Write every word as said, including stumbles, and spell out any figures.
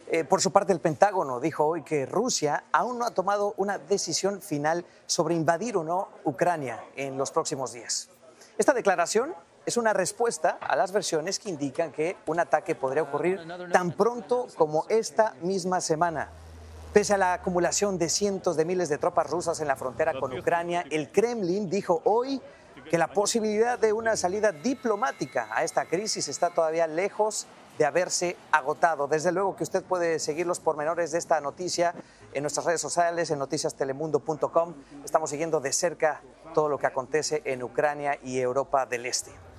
Eh, por su parte, el Pentágono dijo hoy que Rusia aún no ha tomado una decisión final sobre invadir o no Ucrania en los próximos días. Esta declaración es una respuesta a las versiones que indican que un ataque podría ocurrir tan pronto como esta misma semana. Pese a la acumulación de cientos de miles de tropas rusas en la frontera con Ucrania, el Kremlin dijo hoy que la posibilidad de una salida diplomática a esta crisis está todavía lejos de haberse agotado. Desde luego que usted puede seguir los pormenores de esta noticia en nuestras redes sociales, en noticias telemundo punto com. Estamos siguiendo de cerca todo lo que acontece en Ucrania y Europa del Este.